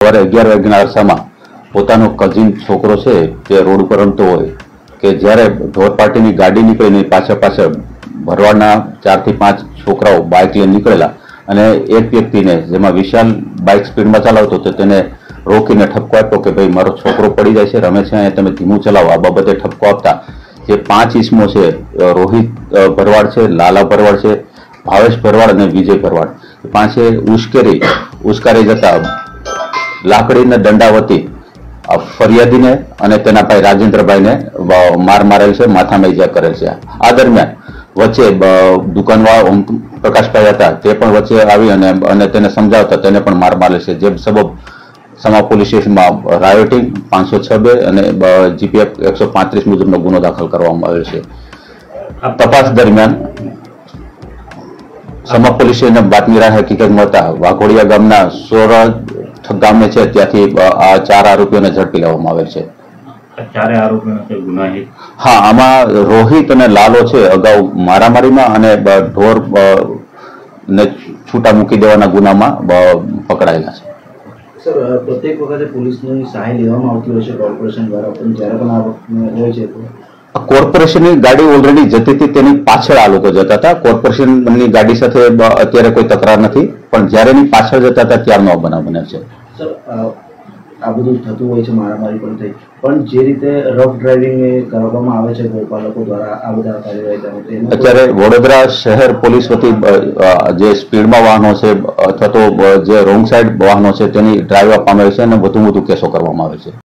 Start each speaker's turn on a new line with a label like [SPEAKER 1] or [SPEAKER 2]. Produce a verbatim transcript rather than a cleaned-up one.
[SPEAKER 1] સવારે અગિયાર વાગ્યાના અરસામાં પોતાનો કઝિન છોકરો છે તે રોડ ઉપર રમતો હોય કે જ્યારે ઢોર પાર્ટીની ગાડી નીકળીને પાછળ પાછળ ભરવાડના ચારથી પાંચ છોકરાઓ બાઇક લઈને નીકળેલા અને એક વ્યક્તિને જેમાં વિશાલ બાઇક સ્પીડમાં ચલાવતો તો તેને રોકીને ઠપકો આપ્યો કે ભાઈ મારો છોકરો પડી જાય છે રમે છે અને તમે ધીમું ચલાવો. આ બાબતે ઠપકો આપતા જે પાંચ ઈસમો છે, રોહિત ભરવાડ છે, લાલા ભરવાડ છે, ભાવેશ ભરવાડ અને વિજય ભરવાડ, પાંચે ઉશ્કેરી ઉશ્કારી જતા લાકડીના દંડા વતી ફરિયાદીને અને તેના ભાઈ રાજેન્દ્રભાઈને માર મારેલ છે, માથામાં ઈજા કરેલ છે. આ દરમિયાન વચ્ચે દુકાનવાળા ઓમ પ્રકાશભાઈ હતા તે પણ વચ્ચે આવી અને અને તેને સમજાવતા તેને પણ માર મારેલ છે. જે સબબ સમા પોલીસ સ્ટેશનમાં રાયોટિંગ પાંચસો છ બે અને જીપીએફ એકસો પાંત્રીસ મુજબનો ગુનો દાખલ કરવામાં આવેલ છે. તપાસ દરમિયાન સમા પોલીસ સ્ટેશનને બાતમી રાહ હકીકત મળતા વાઘોડિયા ગામના સોરજ ગામે છે ત્યાંથી આ ચાર આરોપીઓને ઝડપી લેવામાં આવેલ છે.
[SPEAKER 2] ચારે આરોપીઓ ગુનાહિત.
[SPEAKER 1] હા, આમાં રોહિત અને લાલો છે અગાઉ મારામારીમાં અને ઢોર ને છૂટા મૂકી દેવાના ગુનામાં પકડાયેલા છે.
[SPEAKER 3] સર, પ્રત્યેક વખતે પોલીસની સહાય લેવામાં આવતી હોય છે કોર્પોરેશન દ્વારા, પણ જ્યારે પણ આ હોય છે તો
[SPEAKER 1] કોર્પોરેશનની ગાડી ઓલરેડી જતી હતી તેની પાછળ આ લોકો જતા હતા. કોર્પોરેશનની ગાડી સાથે અત્યારે કોઈ તકરાર નથી, પણ જ્યારે એની પાછળ જતા હતા ત્યારનો આ બનાવ બન્યો છે.
[SPEAKER 3] સર, આ બધું થતું હોય છે, મારામારી પણ થઈ, પણ જે રીતે રફ ડ્રાઇવિંગ કરવામાં આવે છે ગોપાલકો દ્વારા આ બધા કાર્યવાહી
[SPEAKER 1] અત્યારે વડોદરા શહેર પોલીસ વતી જે સ્પીડમાં વાહનો છે અથવા તો જે રોંગ સાઈડ વાહનો છે તેની ડ્રાઈવ આપવામાં આવે છે અને વધુ વધુ કેસો કરવામાં આવે છે.